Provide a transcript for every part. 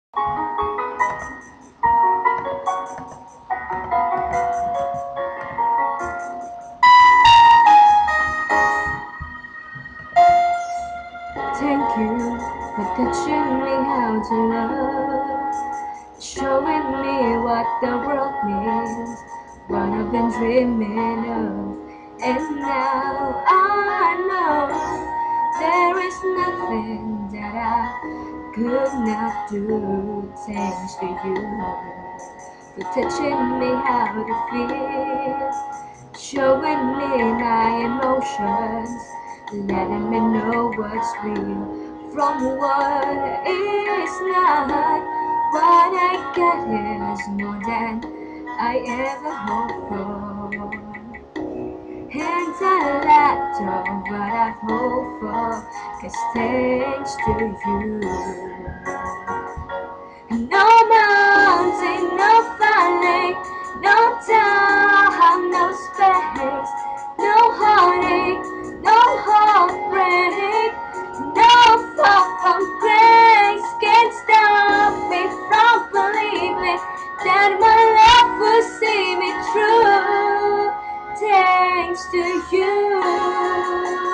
Thank you for teaching me how to love, showing me what the world means, what I've been dreaming of. And now I know there is nothing that I could not do. Thanks to you for teaching me how to feel, showing me my emotions, letting me know what's real from what is not. What I get is more than I ever hoped for, and a lot of what I've hoped for, 'cause thanks to you. No mountain, no valley, no time, no space, no heartache, no heartbreak, no fall from grace can stop me from believing that my love will see me through. Thanks to you.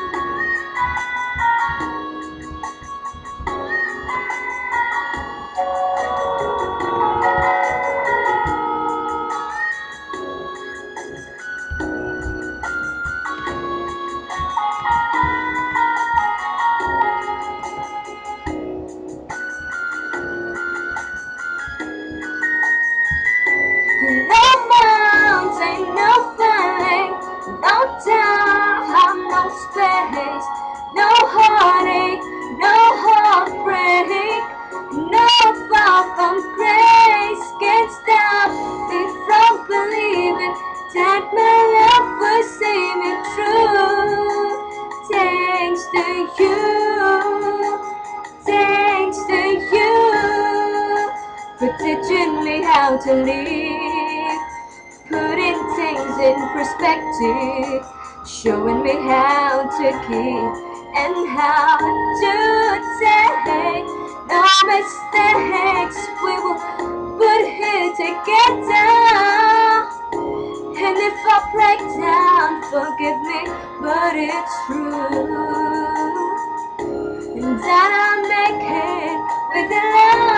No mountain, no valley, no time, no space, no heartache, no heartbreak, no fall from grace can stop me from believing that my love will see me through. Thanks to you, thanks to you for teaching me how to live, putting things in perspective, showing me how to keep and how to take. No mistakes, we will put here together. And if I break down, forgive me, but it's true. And that I make it with the love